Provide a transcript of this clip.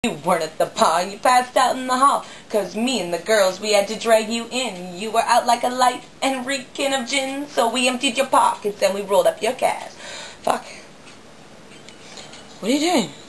You weren't at the bar, you passed out in the hall. 'Cause me and the girls, we had to drag you in. You were out like a light and reeking of gin. So we emptied your pockets and we rolled up your cash. Fuck. What are you doing?